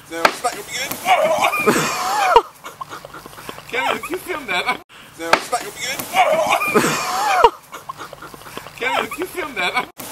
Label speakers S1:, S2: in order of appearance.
S1: So, smack your begin. Kevin, did you film that? So, smack your begin. Kevin, did you film that?